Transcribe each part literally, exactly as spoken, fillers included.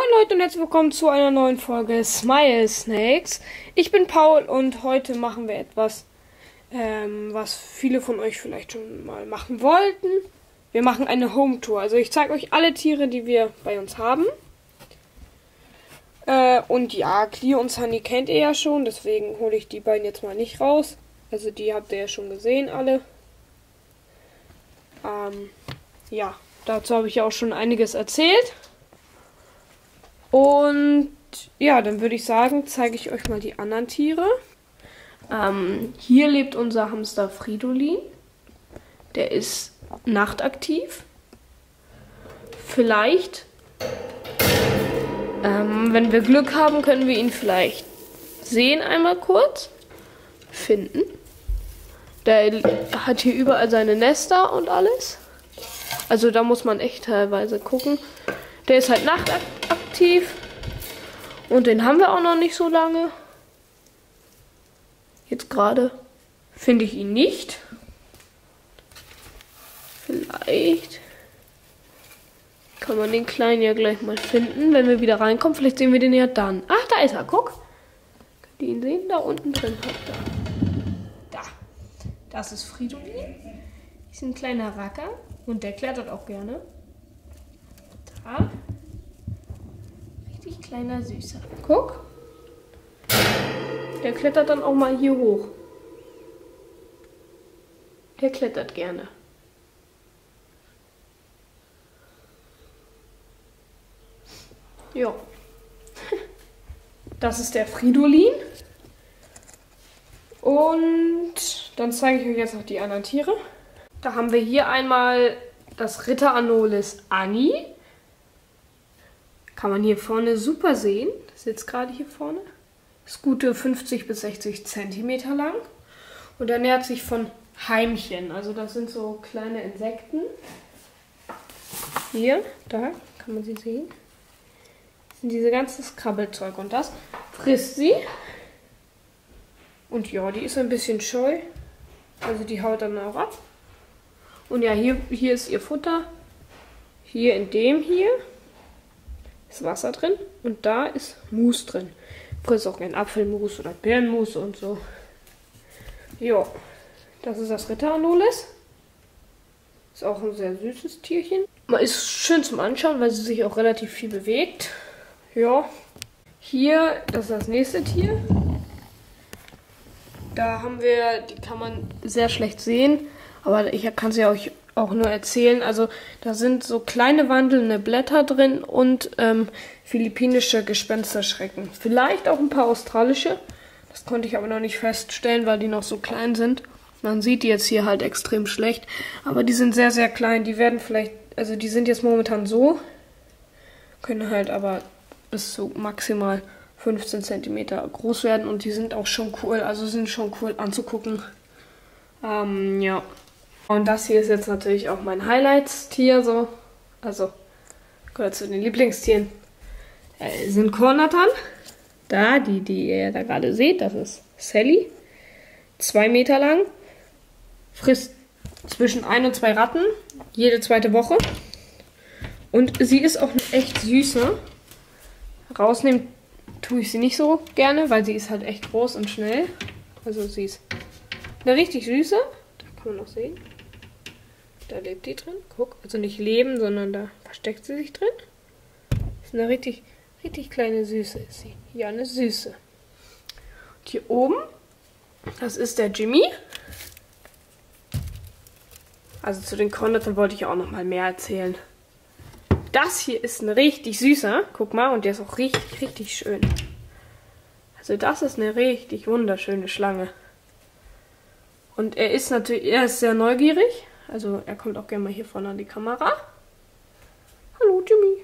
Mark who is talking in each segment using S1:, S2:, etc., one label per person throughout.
S1: Moin Leute und herzlich willkommen zu einer neuen Folge Smile Snakes. Ich bin Paul und heute machen wir etwas, ähm, was viele von euch vielleicht schon mal machen wollten. Wir machen eine Home Tour. Also ich zeige euch alle Tiere, die wir bei uns haben. Äh, und ja, Cleo und Sunny kennt ihr ja schon, deswegen hole ich die beiden jetzt mal nicht raus. Also die habt ihr ja schon gesehen, alle. Ähm, ja, dazu habe ich ja auch schon einiges erzählt. Und ja, dann würde ich sagen, zeige ich euch mal die anderen Tiere. Ähm, hier lebt unser Hamster Fridolin. Der ist nachtaktiv. Vielleicht, ähm, wenn wir Glück haben, können wir ihn vielleicht sehen einmal kurz. Finden. Der hat hier überall seine Nester und alles. Also da muss man echt teilweise gucken. Der ist halt nachtaktiv. Und den haben wir auch noch nicht so lange. Jetzt gerade finde ich ihn nicht. Vielleicht kann man den Kleinen ja gleich mal finden, wenn wir wieder reinkommen. Vielleicht sehen wir den ja dann. Ach, da ist er, guck. Könnt ihr ihn sehen? Da unten drin. Da. Das ist Fridolin. Ist ein kleiner Racker. Und der klettert auch gerne. Da. Richtig kleiner Süßer. Guck. Der klettert dann auch mal hier hoch. Der klettert gerne. Ja. Das ist der Fridolin. Und dann zeige ich euch jetzt noch die anderen Tiere. Da haben wir hier einmal das Ritter Anolis Annie. Kann man hier vorne super sehen. Das sitzt gerade hier vorne. Ist gute fünfzig bis sechzig Zentimeter lang. Und ernährt sich von Heimchen. Also das sind so kleine Insekten. Hier, da kann man sie sehen. Das sind diese ganzes Krabbelzeug. Und das frisst sie. Und ja, die ist ein bisschen scheu. Also die haut dann auch ab. Und ja, hier, hier ist ihr Futter. Hier in dem hier ist Wasser drin. Und da ist Mus drin. Frisst auch gerne Apfelmus oder Birnenmus und so. Ja, das ist das Ritter Anolis. Ist auch ein sehr süßes Tierchen. Man ist schön zum Anschauen, weil sie sich auch relativ viel bewegt. Ja, hier, das ist das nächste Tier. Da haben wir, die kann man sehr schlecht sehen. Aber ich kann es ja euch auch nur erzählen. Also da sind so kleine wandelnde Blätter drin und ähm, philippinische Gespensterschrecken. Vielleicht auch ein paar australische. Das konnte ich aber noch nicht feststellen, weil die noch so klein sind. Man sieht die jetzt hier halt extrem schlecht. Aber die sind sehr, sehr klein. Die werden vielleicht, also die sind jetzt momentan so. Können halt aber bis zu maximal fünfzehn Zentimeter groß werden. Und die sind auch schon cool. Also sind schon cool anzugucken. Ähm, ja. Und das hier ist jetzt natürlich auch mein Highlights-Tier, so. Also, gehört zu den Lieblingstieren. Äh, sind Kornattern. Da, die, die ihr da gerade seht, das ist Sally. Zwei Meter lang. Frisst zwischen ein und zwei Ratten. Jede zweite Woche. Und sie ist auch eine echt süße. Rausnehmen tue ich sie nicht so gerne, weil sie ist halt echt groß und schnell. Also sie ist eine richtig süße. Da kann man noch sehen. Da lebt die drin. Guck, also nicht leben, sondern da versteckt sie sich drin. Ist eine richtig, richtig kleine Süße ist sie. Ja, eine Süße. Und hier oben, das ist der Jimmy. Also zu den Kornattern wollte ich auch noch mal mehr erzählen. Das hier ist ein richtig süßer. Guck mal, und der ist auch richtig, richtig schön. Also das ist eine richtig wunderschöne Schlange. Und er ist natürlich, er ist sehr neugierig. Also er kommt auch gerne mal hier vorne an die Kamera. Hallo Jimmy.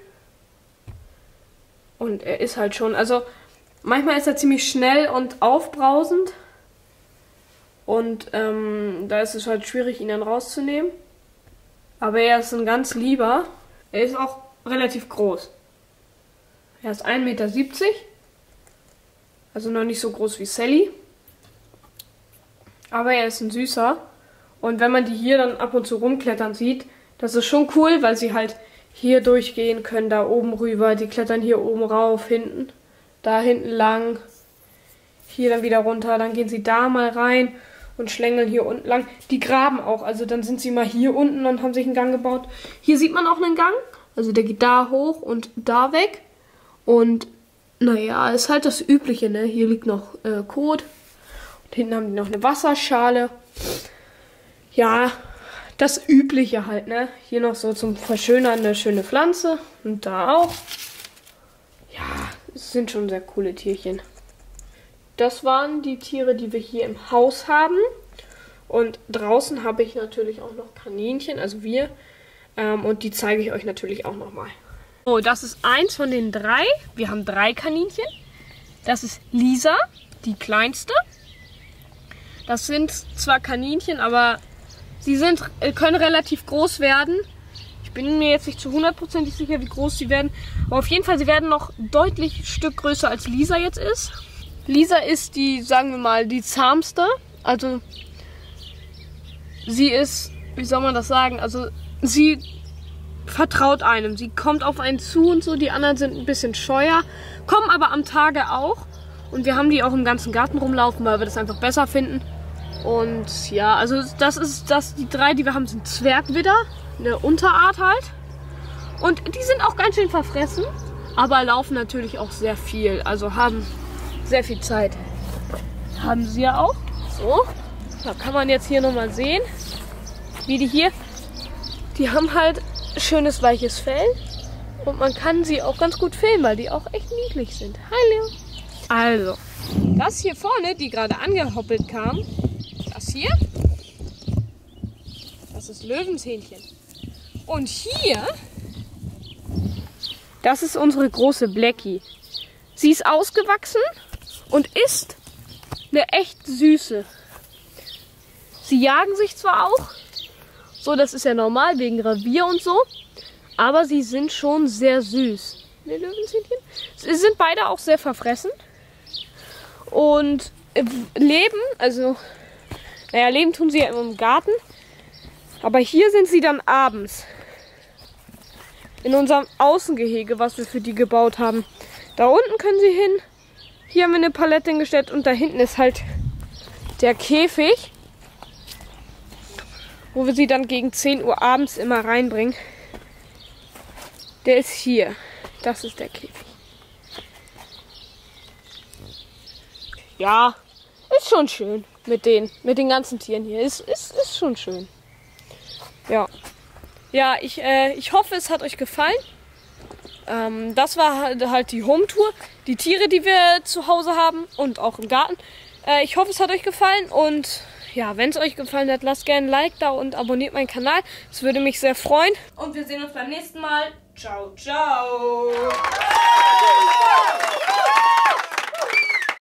S1: Und er ist halt schon, also manchmal ist er ziemlich schnell und aufbrausend. Und ähm, da ist es halt schwierig, ihn dann rauszunehmen. Aber er ist ein ganz lieber. Er ist auch relativ groß. Er ist ein Meter siebzig. Also noch nicht so groß wie Sally. Aber er ist ein süßer. Und wenn man die hier dann ab und zu rumklettern sieht, das ist schon cool, weil sie halt hier durchgehen, können da oben rüber. Die klettern hier oben rauf, hinten, da hinten lang. Hier dann wieder runter, dann gehen sie da mal rein und schlängeln hier unten lang. Die graben auch, also dann sind sie mal hier unten und haben sich einen Gang gebaut. Hier sieht man auch einen Gang, also der geht da hoch und da weg. Und naja, ist halt das Übliche, ne? Hier liegt noch äh, Kot. Und hinten haben die noch eine Wasserschale. Ja, das Übliche halt, ne? Hier noch so zum Verschönern eine schöne Pflanze. Und da auch. Ja, es sind schon sehr coole Tierchen. Das waren die Tiere, die wir hier im Haus haben. Und draußen habe ich natürlich auch noch Kaninchen, also wir. Ähm, und die zeige ich euch natürlich auch nochmal. So, das ist eins von den drei. Wir haben drei Kaninchen. Das ist Lisa, die kleinste. Das sind zwar Kaninchen, aber sie sind, können relativ groß werden. Ich bin mir jetzt nicht zu hundertprozentig sicher, wie groß sie werden. Aber auf jeden Fall, sie werden noch deutlich ein Stück größer als Lisa jetzt ist. Lisa ist die, sagen wir mal, die zahmste. Also sie ist, wie soll man das sagen, also sie vertraut einem. Sie kommt auf einen zu und so. Die anderen sind ein bisschen scheuer, kommen aber am Tage auch. Und wir haben die auch im ganzen Garten rumlaufen, weil wir das einfach besser finden. Und ja, also das ist das, die drei, die wir haben, sind Zwergwidder, eine Unterart halt. Und die sind auch ganz schön verfressen, aber laufen natürlich auch sehr viel, also haben sehr viel Zeit. Haben sie ja auch. So, da kann man jetzt hier nochmal sehen, wie die hier, die haben halt schönes weiches Fell und man kann sie auch ganz gut filmen, weil die auch echt niedlich sind. Hallo. Also, das hier vorne, die gerade angehoppelt kam, das hier, das ist Löwenshähnchen. Und hier, das ist unsere große Blackie. Sie ist ausgewachsen und ist eine echt süße. Sie jagen sich zwar auch, so das ist ja normal wegen Revier und so, aber sie sind schon sehr süß. Ne, Löwenshähnchen? Sie sind beide auch sehr verfressen und leben, also naja, leben tun sie ja immer im Garten, aber hier sind sie dann abends in unserem Außengehege, was wir für die gebaut haben. Da unten können sie hin. Hier haben wir eine Palette hingestellt und da hinten ist halt der Käfig, wo wir sie dann gegen zehn Uhr abends immer reinbringen. Der ist hier. Das ist der Käfig. Ja, ist schon schön mit den, mit den ganzen Tieren hier. Ist, ist, ist schon schön. Ja. Ja, ich, äh, ich hoffe, es hat euch gefallen. Ähm, das war halt, halt die Home-Tour. Die Tiere, die wir zu Hause haben und auch im Garten. Äh, ich hoffe, es hat euch gefallen. Und ja, wenn es euch gefallen hat, lasst gerne ein Like da und abonniert meinen Kanal. Das würde mich sehr freuen. Und wir sehen uns beim nächsten Mal. Ciao, ciao.